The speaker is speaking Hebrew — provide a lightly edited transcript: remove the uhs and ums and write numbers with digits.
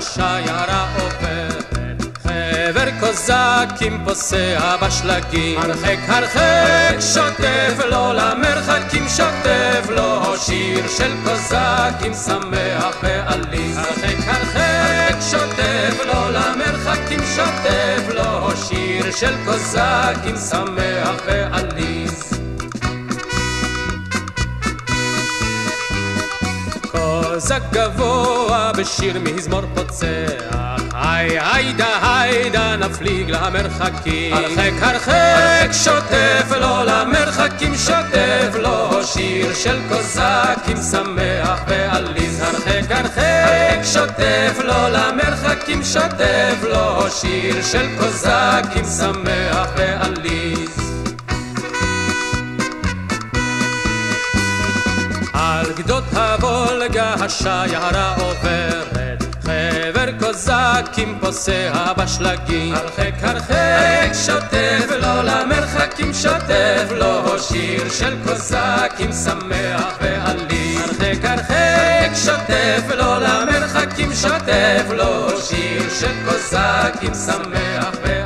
השיירה עוברת, חבר קוזקים פוסע בשלגים, הרחק הרחק שוטף לו, למרחקים שוטף לו, שיר של קוזקים שמח ועליז. הרחק הרחק שוטף לו, למרחקים שוטף לו, שיר של קוזקים שמח ועליז. קוזק גבוה בשיר מזמור פוצח, היידה נפליג למרחקים, הרחק הרחק שוטף לו, למרחקים שוטף לו, שיר של קוזקים שמח ועליז. הרחק הרחק שוטף לו, למרחקים שוטף לו, שיר של קוזקים שמח ועליז. על גדות הוולגה השיירה עוברת, חבר קוזקים פוסע בשלגים, הרחק הרחק שוטף לו, למרחקים שוטף לו, שיר של קוזקים שמח ועליז. הרחק הרחק שוטף לו, למרחקים שוטף לו, שיר של קוזקים שמח ועליז.